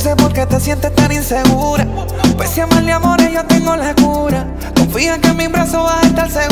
sé por qué te sientes tan insegura. Pues si amarle amores yo tengo la cura. Confía que en mis brazos vas a estar segura.